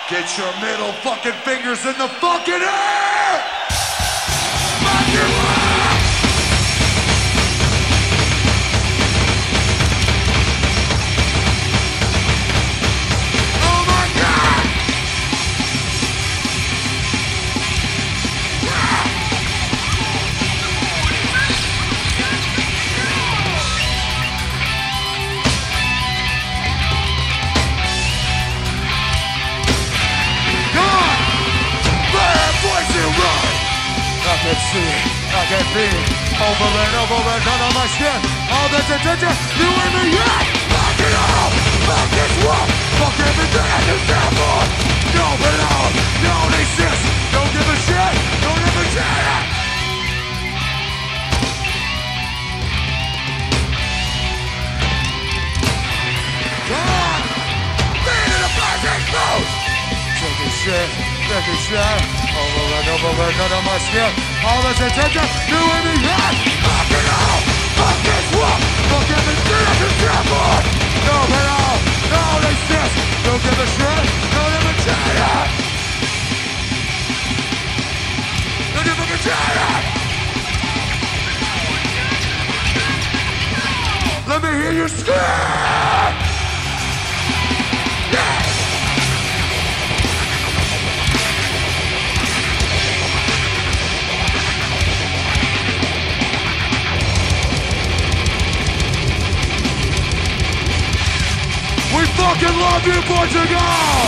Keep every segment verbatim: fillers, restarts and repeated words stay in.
Get your middle fucking fingers in the fucking air! Fuck your life! Oh my God! I can see, I can feel over and over and under my skin. All this attention, you and me, yeah! Fuck it all, fuck this world, fuck everything I can stand for. Don't belong, don't exist, don't give a shit, don't ever care. Come on, being in a blazing food. Taking shit, taking shit. Over and over and under my skin. All this attention, you and me, yeah! Fuck it all, fuck this world, fuck everything I can stand for. No belong, don't exist, don't give a shit, don't ever care. Don't ever care. Let me hear you scream. Yeah. We fucking love you, Portugal!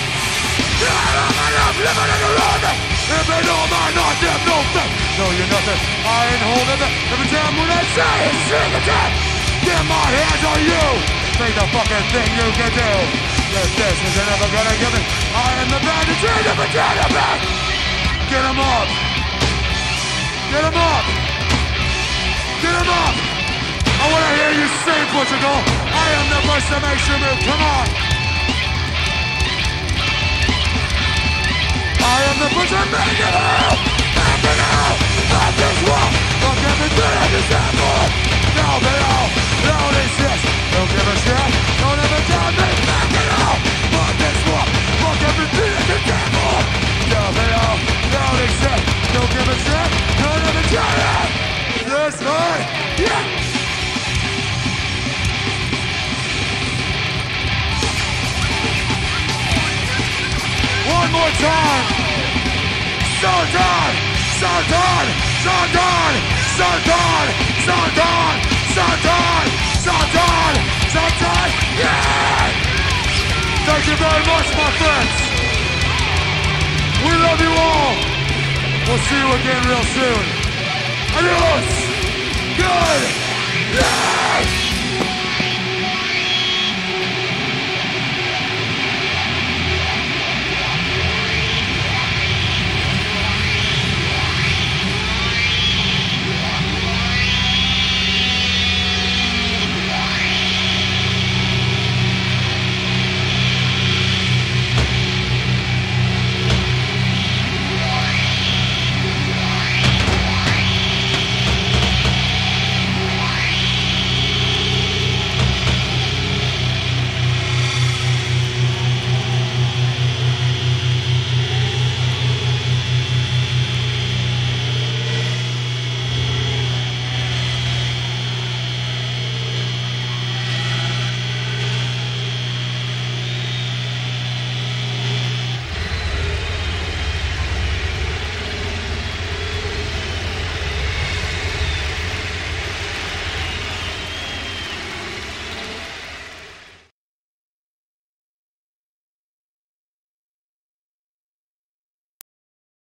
Living in the road, if they know my not them, no thing. Know you nothing, I ain't holding it. Every time when I say it's sing again, get my hands on you. Think the fucking thing you can do. If this is never gonna give it, I am the bad to change the pretend of it. Get him up! Get him up! Get him up! I wanna hear you say, Portugal, I am the voice that makes you move, come on! I am the voice that makes you move! Back it out, fuck this world, fuck everything I can stand for! Now they all, don't exist, don't give a shit, don't ever tell me, back it out, fuck this world, fuck everything I can stand for! Now they all, don't exist, don't give a shit, don't ever tell me! This night, yeah! One more time! So done! So done! So done! So done! So done! So done! So done! So done! Yeah! Thank you very much, my friends! We love you all! We'll see you again real soon! Adios! Good! Yeah!